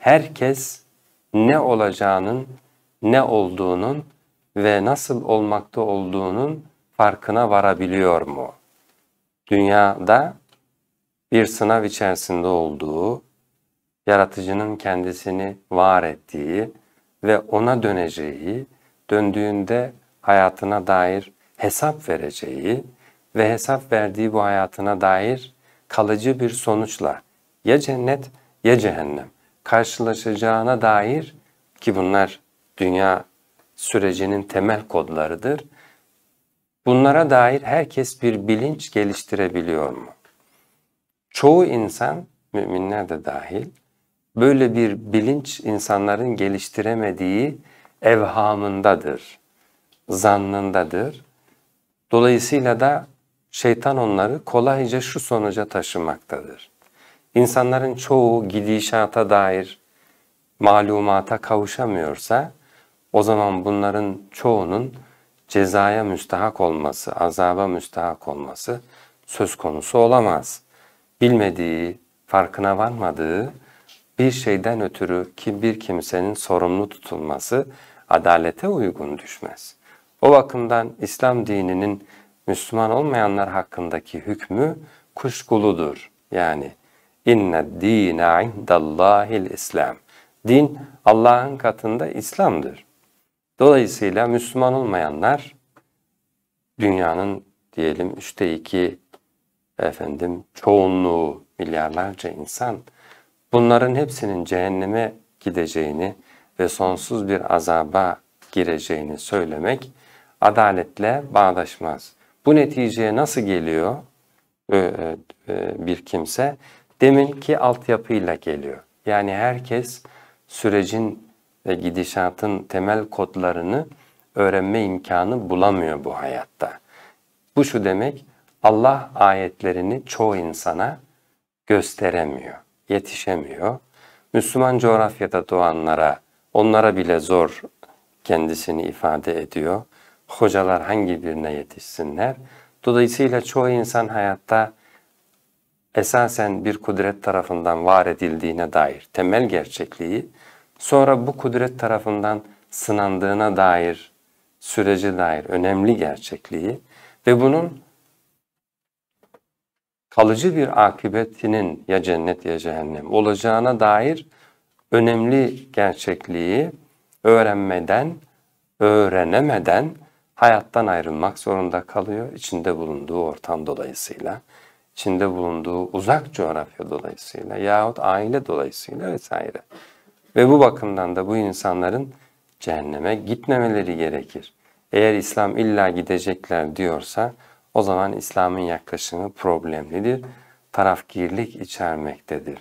herkes ne olacağının, ne olduğunun ve nasıl olmakta olduğunun farkına varabiliyor mu? Dünyada bir sınav içerisinde olduğu, yaratıcının kendisini var ettiği ve ona döneceği, döndüğünde hayatına dair hesap vereceği ve hesap verdiği bu hayatına dair kalıcı bir sonuçla ya cennet ya cehennem karşılaşacağına dair, ki bunlar dünya sürecinin temel kodlarıdır. Bunlara dair herkes bir bilinç geliştirebiliyor mu? Çoğu insan, müminler de dahil, böyle bir bilinç insanların geliştiremediği evhamındadır, zannındadır. Dolayısıyla da şeytan onları kolayca şu sonuca taşımaktadır. İnsanların çoğu gidişata dair malumata kavuşamıyorsa, o zaman bunların çoğunun cezaya müstahak olması, azaba müstahak olması söz konusu olamaz. Bilmediği, farkına varmadığı bir şeyden ötürü bir kimsenin sorumlu tutulması adalete uygun düşmez. O bakımdan İslam dininin Müslüman olmayanlar hakkındaki hükmü kuşkuludur. Yani inne dîne indallâhil İslam. Din Allah'ın katında İslam'dır. Dolayısıyla Müslüman olmayanlar dünyanın diyelim 2/3 çoğunluğu, milyarlarca insan, bunların hepsinin cehenneme gideceğini ve sonsuz bir azaba gireceğini söylemek adaletle bağdaşmaz. Bu neticeye nasıl geliyor bir kimse? Deminki altyapıyla geliyor. Yani herkes sürecin ve gidişatın temel kodlarını öğrenme imkanı bulamıyor bu hayatta. Bu şu demek, Allah ayetlerini çoğu insana gösteremiyor, yetişemiyor. Müslüman coğrafyada doğanlara, onlara bile zor kendisini ifade ediyor. Hocalar hangi birine yetişsinler? Dolayısıyla çoğu insan hayatta esasen bir kudret tarafından var edildiğine dair temel gerçekliği, sonra bu kudret tarafından sınandığına dair, sürece dair önemli gerçekliği ve bunun kalıcı bir akıbetinin ya cennet ya cehennem olacağına dair önemli gerçekliği öğrenemeden hayattan ayrılmak zorunda kalıyor. İçinde bulunduğu ortam dolayısıyla, içinde bulunduğu uzak coğrafya dolayısıyla yahut aile dolayısıyla vesaire. Ve bu bakımdan da bu insanların cehenneme gitmemeleri gerekir. Eğer İslam illa gidecekler diyorsa, o zaman İslam'ın yaklaşımı problemlidir, tarafgirlik içermektedir.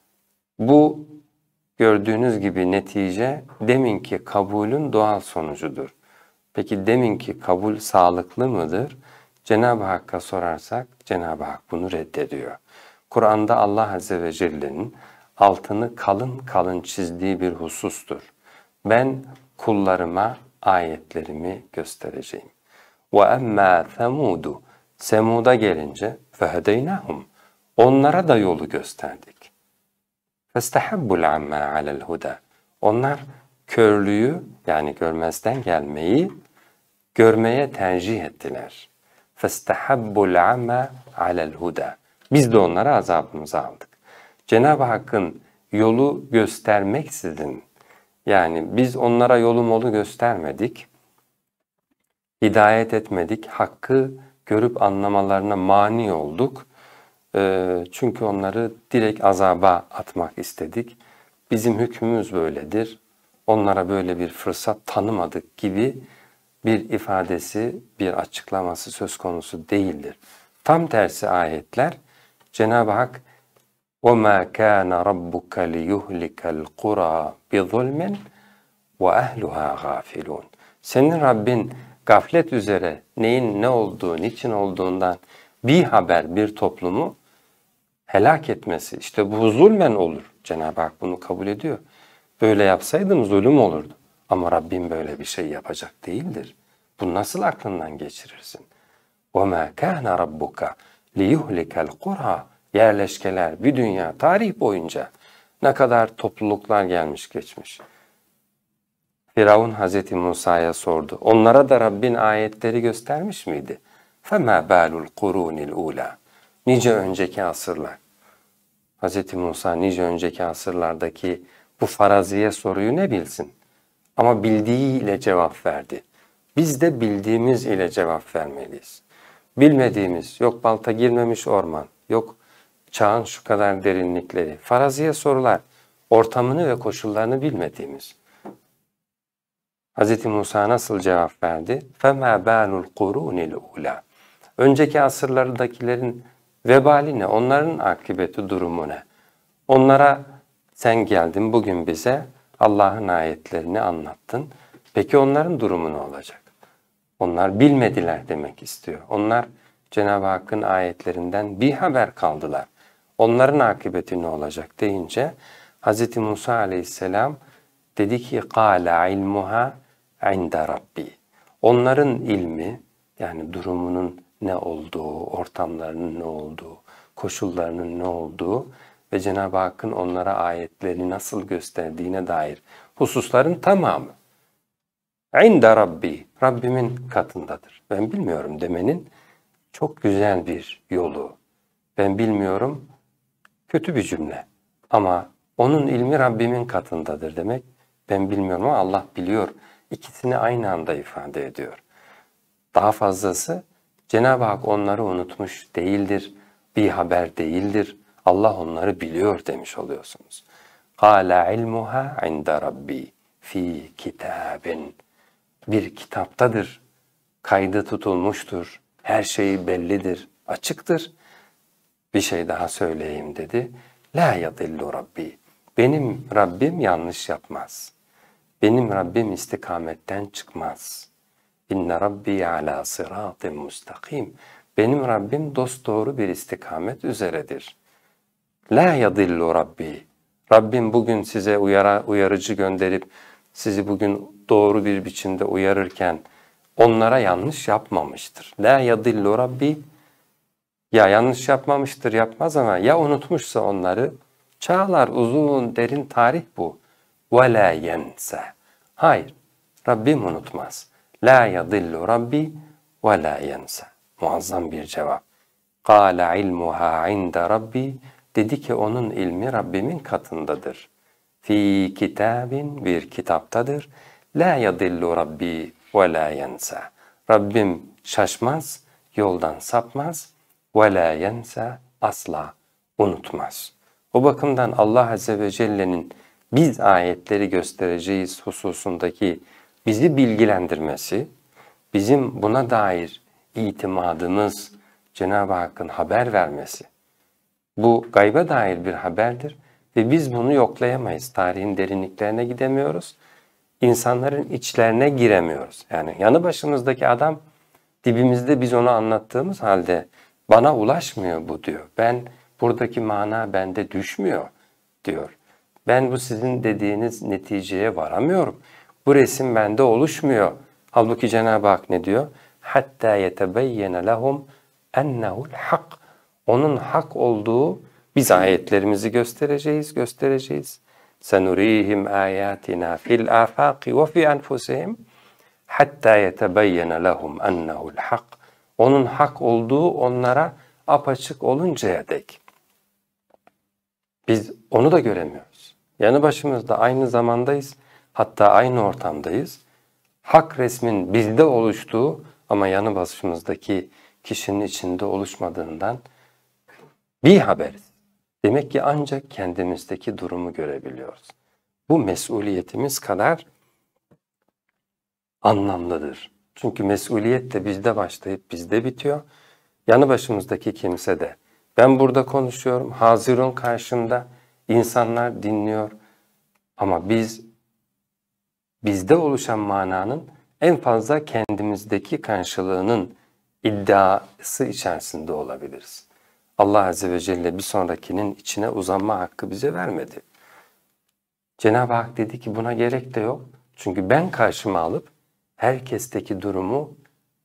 Bu gördüğünüz gibi netice deminki kabulün doğal sonucudur. Peki deminki kabul sağlıklı mıdır? Cenab-ı Hakk'a sorarsak Cenab-ı Hak bunu reddediyor. Kur'an'da Allah Azze ve Celle'nin altını kalın kalın çizdiği bir husustur. Ben kullarıma ayetlerimi göstereceğim. وَأَمَّا ثَمُودُ Semud'a gelince فَهَدَيْنَهُمْ Onlara da yolu gösterdik. فَاسْتَحَبُّ الْعَمَّا عَلَى الْهُدَى Onlar körlüğü yani görmezden gelmeyi görmeye tercih ettiler. فَاسْتَحَبُّ الْعَمَّا عَلَى الْهُدَى Biz de onlara azabımızı aldık. Cenab-ı Hakk'ın yolu göstermeksizin, yani biz onlara yolu göstermedik, hidayet etmedik, hakkı görüp anlamalarına mani olduk. Çünkü onları direkt azaba atmak istedik. Bizim hükmümüz böyledir. Onlara böyle bir fırsat tanımadık gibi bir ifadesi, bir açıklaması söz konusu değildir. Tam tersi ayetler, Cenab-ı Hak وَمَا كَانَ رَبُّكَ لِيُهْلِكَ الْقُرَى بِظُلْمٍ وَأَهْلُهَا غَافِلُونَ Senin Rabbin gaflet üzere neyin ne olduğu, niçin olduğundan bir haber, bir toplumu helak etmesi. İşte bu zulmen olur. Cenab-ı Hak bunu kabul ediyor. Böyle yapsaydım zulüm olurdu. Ama Rabbim böyle bir şey yapacak değildir. Bunu nasıl aklından geçirirsin? وَمَا كَانَ رَبُّكَ لِيُهْلِكَ الْقُرَى Yerleşkeler bir dünya tarih boyunca Ne kadar topluluklar gelmiş geçmiş. Firavun Hazreti Musa'ya sordu. Onlara da Rabbin ayetleri göstermiş miydi? فَمَا بَالُ الْقُرُونِ الْعُولَى Nice önceki asırlar. Hazreti Musa nice önceki asırlardaki bu faraziye soruyu ne bilsin? Ama bildiğiyle cevap verdi. Biz de bildiğimiz ile cevap vermeliyiz. Bilmediğimiz, yok balta girmemiş orman, yok çağın şu kadar derinlikleri, faraziye sorular, ortamını ve koşullarını bilmediğimiz. Hz. Musa nasıl cevap verdi? فَمَا بَالُ الْقُرُونِ الْعُولَى Önceki asırlardakilerin vebali ne? Onların akıbeti durumu ne? Onlara sen geldin bugün bize Allah'ın ayetlerini anlattın. Peki onların durumu ne olacak? Onlar bilmediler demek istiyor. Onlar Cenab-ı Hakk'ın ayetlerinden bir haber kaldılar. Onların akıbeti ne olacak deyince Hz. Musa aleyhisselam dedi ki قَالَ عِلْمُهَا عِنْدَ رَبِّي Onların ilmi yani durumunun ne olduğu, ortamlarının ne olduğu, koşullarının ne olduğu ve Cenab-ı Hakk'ın onlara ayetleri nasıl gösterdiğine dair hususların tamamı İnde Rabbi, Rabbimin katındadır. Ben bilmiyorum demenin çok güzel bir yolu. Ben bilmiyorum kötü bir cümle ama onun ilmi Rabbimin katındadır demek. Ben bilmiyorum ama Allah biliyor. İkisini aynı anda ifade ediyor. Daha fazlası Cenab-ı Hak onları unutmuş değildir, bir haber değildir. Allah onları biliyor demiş oluyorsunuz. قَالَ عِلْمُهَا عِنْدَ رَبِّي ف۪ي كِتَابٍ Bir kitaptadır, kaydı tutulmuştur, her şey bellidir, açıktır. Bir şey daha söyleyeyim dedi. La yadillu Rabbi. Benim Rabbim yanlış yapmaz. Benim Rabbim istikametten çıkmaz. İnne Rabbi ala sıratin mustakim. Benim Rabbim dosdoğru bir istikamet üzeredir. La yadillu Rabbi. Rabbim bugün size uyarıcı gönderip sizi bugün doğru bir biçimde uyarırken onlara yanlış yapmamıştır. La yadillu Rabbi. Ya yanlış yapmamıştır yapmaz ama ya unutmuşsa onları çağlar uzun derin tarih bu. Ve la yense. Hayır. Rabbim unutmaz. La yadillu Rabbi ve la yense. Muazzam bir cevap. Kâle ilmuha inde Rabbi. Dedi ki onun ilmi Rabbimin katındadır. Fi kitabin bir kitaptadır. La yadillu Rabbi ve la yense. Rabbim şaşmaz, yoldan sapmaz. Ve la yense asla unutmaz. O bakımdan Allah Azze ve Celle'nin biz ayetleri göstereceğiz hususundaki bizi bilgilendirmesi, bizim buna dair itimadımız, Cenab-ı Hakk'ın haber vermesi, bu gayba dair bir haberdir ve biz bunu yoklayamayız. Tarihin derinliklerine gidemiyoruz, insanların içlerine giremiyoruz. Yani yanı başımızdaki adam dibimizde biz onu anlattığımız halde bana ulaşmıyor bu diyor. Buradaki mana bende düşmüyor diyor. Ben bu sizin dediğiniz neticeye varamıyorum. Bu resim bende oluşmuyor. Halbuki Cenab-ı Hak ne diyor? Hatta yetebeyyene lehum ennehu'l hak. Onun hak olduğu biz ayetlerimizi göstereceğiz. Senurihim ayatina fil afaqi ve fi enfusihim hatta yetebeyyene lehum ennehu'l hak. Onun hak olduğu onlara apaçık oluncaya dek. Biz onu da göremiyoruz. Yanı başımızda aynı zamandayız, hatta aynı ortamdayız. Hak resmin bizde oluştuğu ama yanı başımızdaki kişinin içinde oluşmadığından bir haberiz. Demek ki ancak kendimizdeki durumu görebiliyoruz. Bu mesuliyetimiz kadar anlamlıdır. Çünkü mesuliyet de bizde başlayıp bizde bitiyor. Yanı başımızdaki kimse de. Ben burada konuşuyorum, hazirun karşımda, insanlar dinliyor. Ama bizde oluşan mananın en fazla kendimizdeki karşılığının iddiası içerisinde olabiliriz. Allah Azze ve Celle bir sonrakinin içine uzanma hakkı bize vermedi. Cenab-ı Hak dedi ki buna gerek de yok. Çünkü ben karşıma alıp herkesteki durumu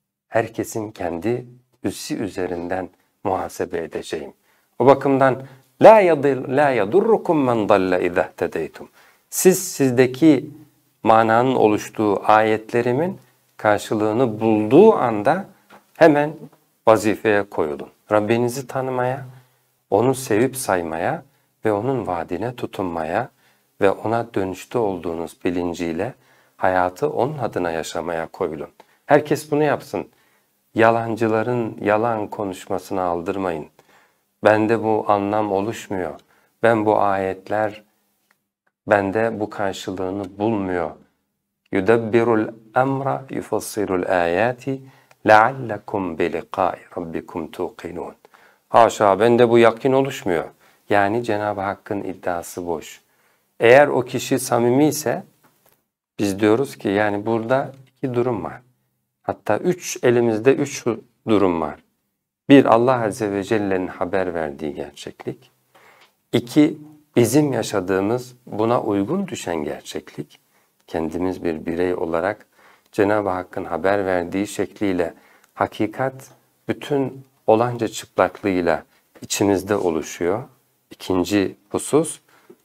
herkesin kendi üssü üzerinden muhasebe edeceğim. O bakımdan La yadurrukum men dalle izâ ihtedeytum. Sizdeki mananın oluştuğu ayetlerimin karşılığını bulduğu anda hemen vazifeye koyulun. Rabbinizi tanımaya, onu sevip saymaya ve onun vaadine tutunmaya ve ona dönüşte olduğunuz bilinciyle hayatı onun adına yaşamaya koyulun. Herkes bunu yapsın. Yalancıların yalan konuşmasını aldırmayın. Bende bu anlam oluşmuyor. Bu ayetler bende bu karşılığını bulmuyor. Yudabbirul emra yufassirul ayati leallekum bi liqa'i rabbikum tuqinun. Haşa, bende bu yakin oluşmuyor. Yani Cenab-ı Hakk'ın iddiası boş. Eğer o kişi samimi ise biz diyoruz ki yani burada iki durum var. Hatta elimizde üç durum var. Bir, Allah Azze ve Celle'nin haber verdiği gerçeklik. İki, bizim yaşadığımız buna uygun düşen gerçeklik. Kendimiz bir birey olarak Cenab-ı Hakk'ın haber verdiği şekliyle hakikat bütün olanca çıplaklığıyla içimizde oluşuyor. İkinci husus.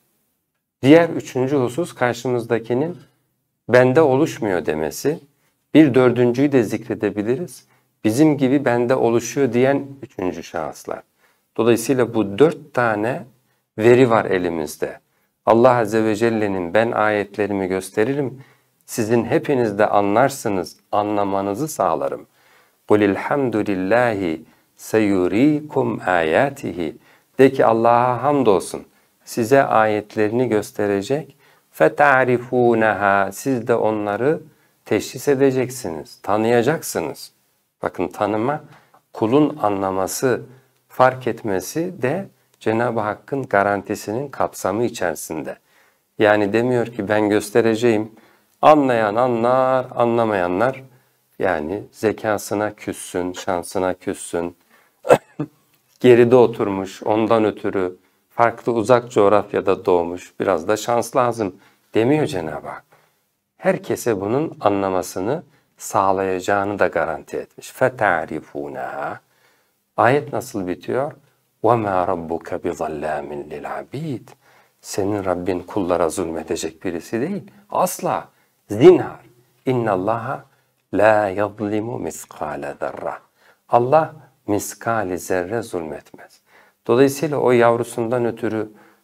Üçüncü husus karşımızdakinin bende oluşmuyor demesi. Bir dördüncüyü de zikredebiliriz. Bizim gibi bende oluşuyor diyen üçüncü şahıslar. Dolayısıyla bu 4 tane veri var elimizde. Allah Azze ve Celle'nin ben ayetlerimi gösteririm, sizin hepiniz de anlarsınız, anlamanızı sağlarım. Kulilhamdülillahi seyurikum ayatihi. De ki Allah'a hamdolsun, size ayetlerini gösterecek. فَتَعْرِفُونَهَا. Siz de onları teşhis edeceksiniz, tanıyacaksınız. Bakın, tanıma, kulun anlaması, fark etmesi de Cenab-ı Hakk'ın garantisinin kapsamı içerisinde. Yani demiyor ki ben göstereceğim, anlayan anlar, anlamayanlar yani zekasına küssün, şansına küssün, geride oturmuş, ondan ötürü farklı uzak coğrafyada doğmuş, biraz da şans lazım demiyor Cenab-ı Hak. Herkese bunun anlamasını sağlayacağını da garanti etmiş. فَتَعْرِفُونَهَا. Ayet nasıl bitiyor? وَمَا رَبُّكَ بِظَلَّامٍ لِلْعَبِيدِ. Senin Rabbin kullara zulmedecek birisi değil. Asla. Zinhar. اِنَّ اللّٰهَ لَا يَظْلِمُ مِسْقَالَ ذَرَّةٍ. Allah miskali zerre zulmetmez. Dolayısıyla o yavrusundan ötürü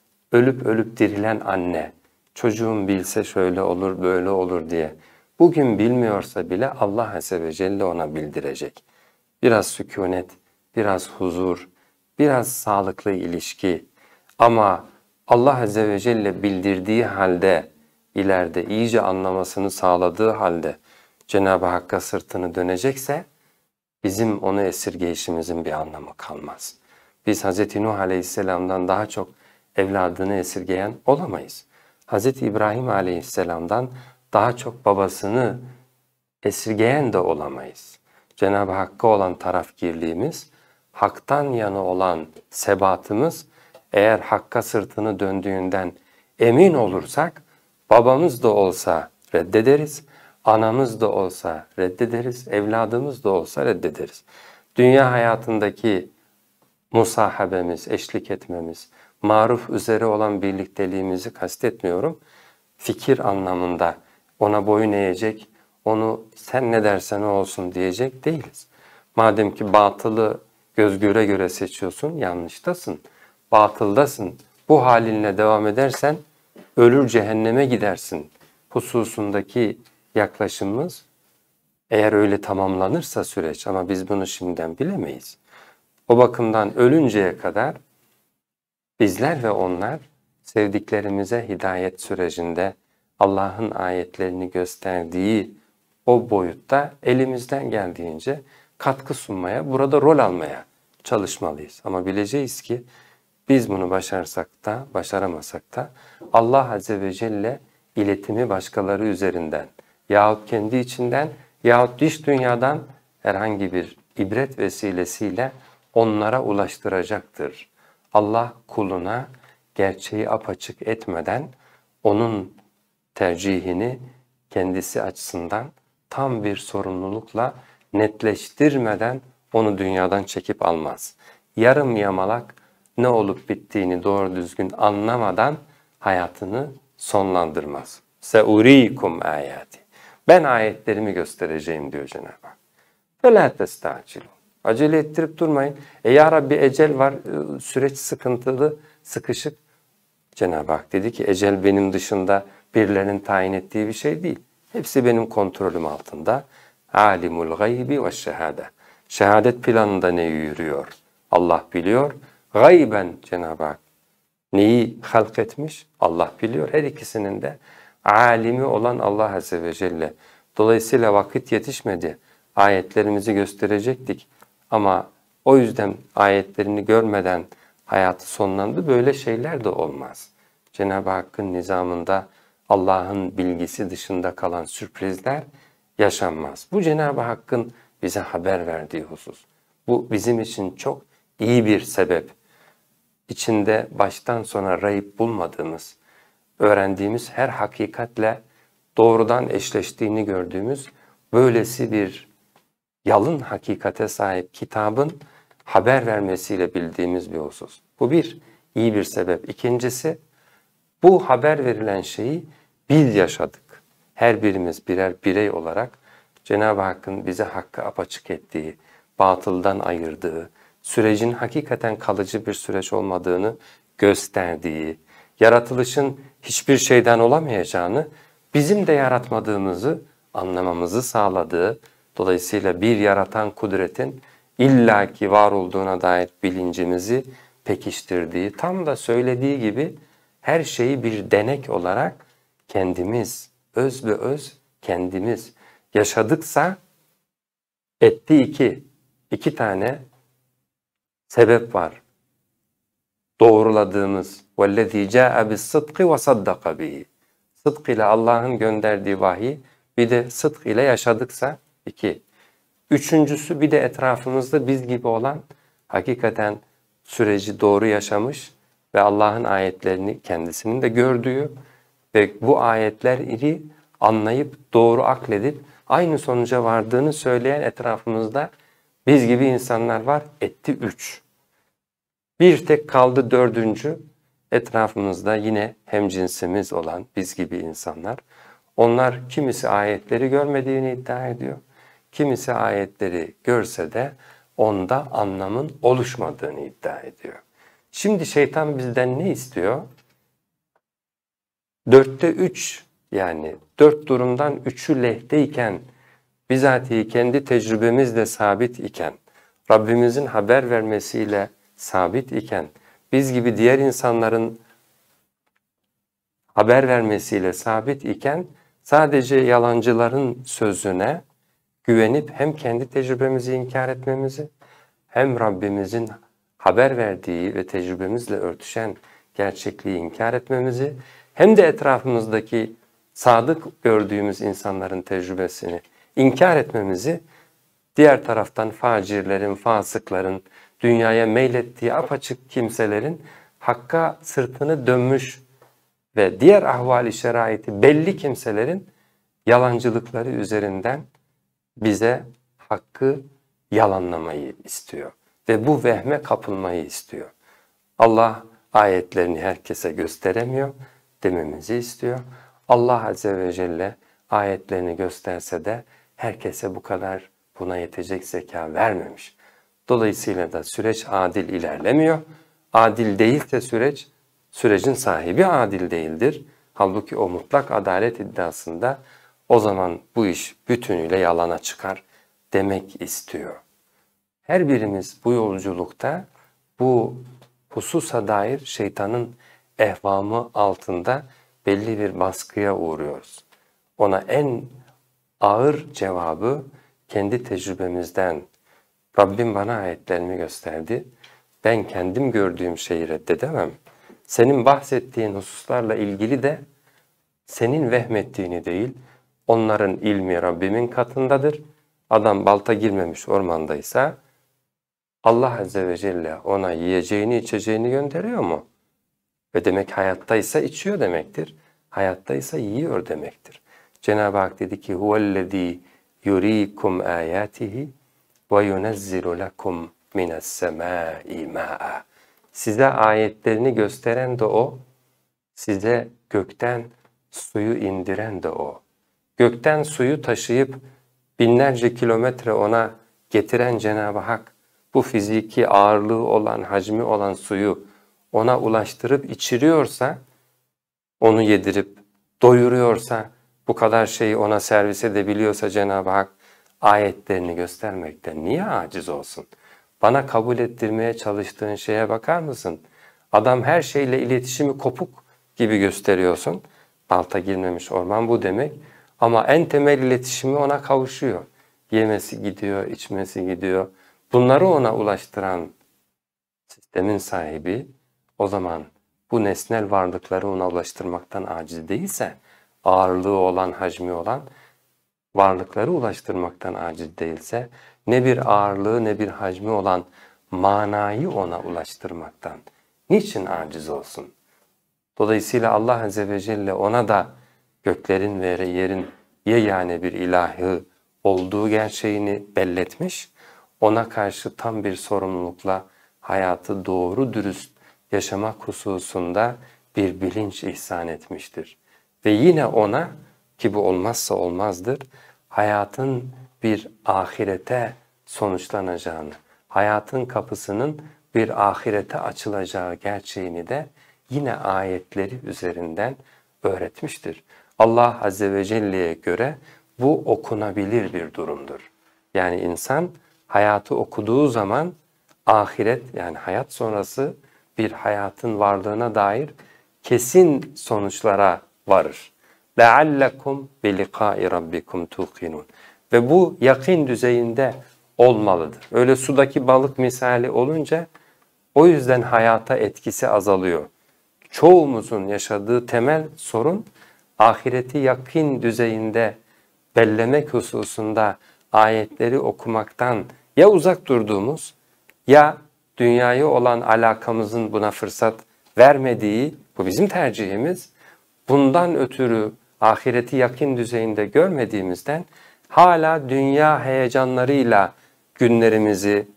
ölüp dirilen anne, çocuğum bilse şöyle olur, böyle olur diye, bugün bilmiyorsa bile Allah Azze ve Celle ona bildirecek. Biraz sükunet, biraz huzur, biraz sağlıklı ilişki. Ama Allah Azze ve Celle bildirdiği halde, ileride iyice anlamasını sağladığı halde Cenab-ı Hakk'a sırtını dönecekse, bizim onu esirgeyişimizin bir anlamı kalmaz. Biz Hz. Nuh Aleyhisselam'dan daha çok evladını esirgeyen olamayız. Hz. İbrahim Aleyhisselam'dan daha çok babasını esirgeyen de olamayız. Cenab-ı Hakk'a olan tarafgirliğimiz, Hak'tan yana olan sebatımız, eğer Hakk'a sırtını döndüğünden emin olursak, babamız da olsa reddederiz, anamız da olsa reddederiz, evladımız da olsa reddederiz. Dünya hayatındaki musahabemiz, eşlik etmemiz, maruf üzere olan birlikteliğimizi kastetmiyorum. Fikir anlamında ona boyun eğecek, onu sen ne dersen o olsun diyecek değiliz. Madem ki batılı göz göre göre seçiyorsun, yanlıştasın, batıldasın. Bu halinle devam edersen ölür cehenneme gidersin hususundaki yaklaşımımız, eğer öyle tamamlanırsa süreç, ama biz bunu şimdiden bilemeyiz. O bakımdan ölünceye kadar bizler ve onlar sevdiklerimize hidayet sürecinde Allah'ın ayetlerini gösterdiği o boyutta elimizden geldiğince katkı sunmaya, burada rol almaya çalışmalıyız. Ama bileceğiz ki biz bunu başarsak da başaramasak da Allah Azze ve Celle iletimi başkaları üzerinden yahut kendi içinden yahut dış dünyadan herhangi bir ibret vesilesiyle onlara ulaştıracaktır. Allah kuluna gerçeği apaçık etmeden onun tercihini kendisi açısından tam bir sorumlulukla netleştirmeden onu dünyadan çekip almaz. Yarım yamalak ne olup bittiğini doğru düzgün anlamadan hayatını sonlandırmaz. Seurikum ayati. Ben ayetlerimi göstereceğim diyor Cenab-ı Hak. فَلَا تَسْتَعْجِلُونَ. Acele ettirip durmayın. Ya Rabbi ecel var, süreç sıkıntılı, sıkışık. Cenab-ı Hak dedi ki ecel benim dışında birilerinin tayin ettiği bir şey değil. Hepsi benim kontrolüm altında. Alimul gaybi ve şehade. Şehadet planında ne yürüyor? Allah biliyor. Gayben Cenab-ı Hak neyi halk etmiş? Allah biliyor. Her ikisinin de alimi olan Allah Azze ve Celle. Dolayısıyla vakit yetişmedi. Ayetlerimizi gösterecektik. Ama o yüzden ayetlerini görmeden hayatı sonlandı. Böyle şeyler de olmaz. Cenab-ı Hakk'ın nizamında Allah'ın bilgisi dışında kalan sürprizler yaşanmaz. Bu Cenab-ı Hakk'ın bize haber verdiği husus. Bu bizim için çok iyi bir sebep. İçinde baştan sona rayıp bulmadığımız, öğrendiğimiz her hakikatle doğrudan eşleştiğini gördüğümüz böylesi bir yalın hakikate sahip kitabın haber vermesiyle bildiğimiz bir husus. Bu bir, iyi bir sebep. İkincisi, bu haber verilen şeyi biz yaşadık. Her birimiz birer birey olarak Cenab-ı Hakk'ın bize hakkı apaçık ettiği, batıldan ayırdığı, sürecin hakikaten kalıcı bir süreç olmadığını gösterdiği, yaratılışın hiçbir şeyden olamayacağını, bizim de yaratmadığımızı anlamamızı sağladığı, dolayısıyla bir yaratan kudretin illaki var olduğuna dair bilincimizi pekiştirdiği, tam da söylediği gibi her şeyi bir denek olarak kendimiz, öz ve öz kendimiz yaşadıksa etti iki tane sebep var. Doğruladığımız وَالَّذ۪ي جَاءَ بِالصِّدْقِ وَصَدَّقَ بِهِ. Sıdk ile Allah'ın gönderdiği vahiy, bir de sıdk ile yaşadıksa iki. Üçüncüsü bir de etrafımızda biz gibi olan, hakikaten süreci doğru yaşamış ve Allah'ın ayetlerini kendisinin de gördüğü ve bu ayetler iri anlayıp doğru akledip aynı sonuca vardığını söyleyen etrafımızda biz gibi insanlar var. Etti üç. Bir tek kaldı dördüncü. Etrafımızda yine hemcinsimiz olan biz gibi insanlar. Onlar kimisi ayetleri görmediğini iddia ediyor. Kimisi ayetleri görse de onda anlamın oluşmadığını iddia ediyor. Şimdi şeytan bizden ne istiyor? 4'te 3, yani 4 durumdan 3'ü lehteyken, bizatihi kendi tecrübemizle sabit iken, Rabbimizin haber vermesiyle sabit iken, biz gibi diğer insanların haber vermesiyle sabit iken, sadece yalancıların sözüne güvenip hem kendi tecrübemizi inkar etmemizi, hem Rabbimizin haber verdiği ve tecrübemizle örtüşen gerçekliği inkar etmemizi, hem de etrafımızdaki sadık gördüğümüz insanların tecrübesini inkar etmemizi, diğer taraftan facirlerin, fasıkların, dünyaya meylettiği apaçık kimselerin hakka sırtını dönmüş ve diğer ahvali şeraiti belli kimselerin yalancılıkları üzerinden bize hakkı yalanlamayı istiyor ve bu vehme kapılmayı istiyor. Allah ayetlerini herkese gösteremiyor dememizi istiyor. Allah Azze ve Celle ayetlerini gösterse de herkese bu kadar buna yetecek zeka vermemiş. Dolayısıyla da süreç adil ilerlemiyor. Adil değilse sürecin sahibi adil değildir. Halbuki o mutlak adalet iddiasında o zaman bu iş bütünüyle yalana çıkar demek istiyor. Her birimiz bu yolculukta bu hususa dair şeytanın ehvamı altında belli bir baskıya uğruyoruz. Ona en ağır cevabı kendi tecrübemizden, Rabbim bana ayetlerini gösterdi, ben kendim gördüğüm şeyi reddedemem. Senin bahsettiğin hususlarla ilgili de senin vehmettiğini değil, onların ilmi Rabbimin katındadır. Adam balta girmemiş ormandaysa Allah Azze ve Celle ona yiyeceğini içeceğini gönderiyor mu? Ve demek hayattaysa içiyor demektir. Hayattaysa yiyor demektir. Cenab-ı Hak dedi ki huvellezî yuriikum âyâtihi ve yunezzilu lekum mine's semâi mâ'a. Size ayetlerini gösteren de O. Size gökten suyu indiren de O. Gökten suyu taşıyıp binlerce kilometre ona getiren Cenab-ı Hak, bu fiziki ağırlığı olan, hacmi olan suyu ona ulaştırıp içiriyorsa, onu yedirip doyuruyorsa, bu kadar şeyi ona servis edebiliyorsa Cenab-ı Hak, ayetlerini göstermekten niye aciz olsun? Bana kabul ettirmeye çalıştığın şeye bakar mısın? Adam her şeyle iletişimi kopuk gibi gösteriyorsun. Balta girmemiş orman bu demek. Ama en temel iletişimi ona kavuşuyor. Yemesi gidiyor, içmesi gidiyor. Bunları ona ulaştıran sistemin sahibi, o zaman bu nesnel varlıkları ona ulaştırmaktan aciz değilse, ağırlığı olan, hacmi olan varlıkları ulaştırmaktan aciz değilse, ne bir ağırlığı ne bir hacmi olan manayı ona ulaştırmaktan niçin aciz olsun? Dolayısıyla Allah Azze ve Celle ona da göklerin ve yerin yegane bir ilahı olduğu gerçeğini belletmiş, ona karşı tam bir sorumlulukla hayatı doğru dürüst yaşamak hususunda bir bilinç ihsan etmiştir. Ve yine ona, ki bu olmazsa olmazdır, hayatın bir ahirete sonuçlanacağını, hayatın kapısının bir ahirete açılacağı gerçeğini de yine ayetleri üzerinden öğretmiştir. Allah Azze ve Celle'ye göre bu okunabilir bir durumdur. Yani insan hayatı okuduğu zaman ahiret, yani hayat sonrası bir hayatın varlığına dair kesin sonuçlara varır. لَعَلَّكُمْ بِلِقَاءِ رَبِّكُمْ تُوقِنُونَ. Ve bu yakın düzeyinde olmalıdır. Öyle sudaki balık misali olunca o yüzden hayata etkisi azalıyor. Çoğumuzun yaşadığı temel sorun ahireti yakın düzeyinde bellemek hususunda ayetleri okumaktan ya uzak durduğumuz ya dünyaya olan alakamızın buna fırsat vermediği, bu bizim tercihimiz, bundan ötürü ahireti yakın düzeyinde görmediğimizden hala dünya heyecanlarıyla günlerimizi,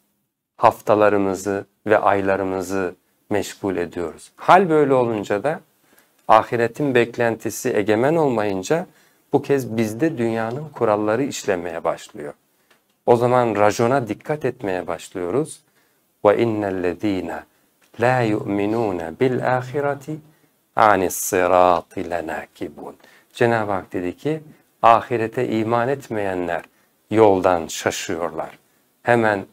haftalarımızı ve aylarımızı meşgul ediyoruz. Hal böyle olunca da ahiretin beklentisi egemen olmayınca bu kez bizde dünyanın kuralları işlemeye başlıyor. O zaman racona dikkat etmeye başlıyoruz. وَاِنَّ الَّذ۪ينَ لَا يُؤْمِنُونَ بِالْآخِرَةِ عَنِ الصِّرَاطِ لَنَاكِبُونَ. Cenab-ı Hak dedi ki, ahirete iman etmeyenler yoldan şaşıyorlar. Hemen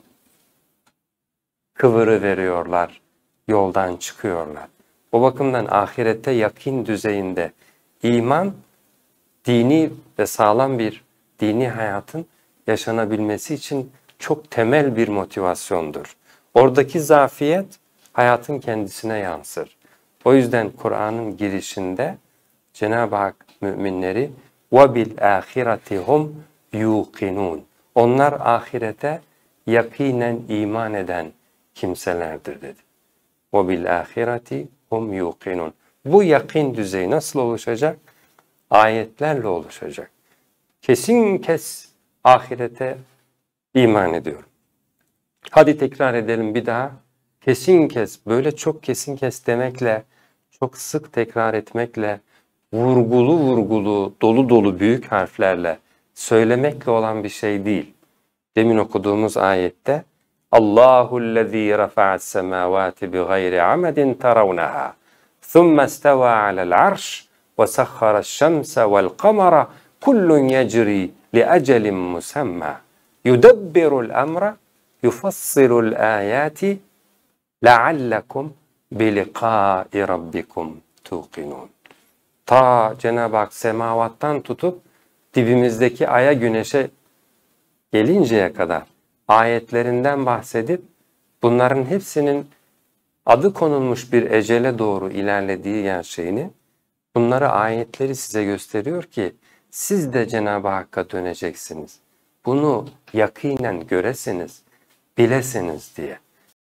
kıvırı veriyorlar, yoldan çıkıyorlar. O bakımdan ahirete yakın düzeyinde iman, dini ve sağlam bir dini hayatın yaşanabilmesi için çok temel bir motivasyondur. Oradaki zafiyet hayatın kendisine yansır. O yüzden Kur'an'ın girişinde Cenab-ı Hak müminleri وَبِالْآخِرَةِ هُمْ يُوقِنُونَ. Onlar ahirete yakinen iman eden kimselerdir dedi. وَبِالْآخِرَةِ هُمْ يُوقِنُونَ. Bu yakın düzey nasıl oluşacak? Ayetlerle oluşacak. Kesin kes ahirete iman ediyorum. Hadi tekrar edelim bir daha. Kesin kes, böyle çok kesin kes demekle, çok sık tekrar etmekle, vurgulu vurgulu, dolu dolu büyük harflerle söylemekle olan bir şey değil. Demin okuduğumuz ayette Allahu'llezî rafa'as semâvâti bighayri amedin teravneha thumma istevâ alel arş ve sahharaş şemse vel kamera kullun yecri li ecelin musemma yudebbiru'l emre yufassilu'l âyâti leallekum biliqâi rabbikum tuqinun. Ta Cenab-ı Hak semavattan tutup dibimizdeki aya güneşe gelinceye kadar ayetlerinden bahsedip bunların hepsinin adı konulmuş bir ecele doğru ilerlediği gerçeğini, bunları ayetleri size gösteriyor ki siz de Cenab-ı Hakk'a döneceksiniz. Bunu yakinen göresiniz, bilesiniz diye.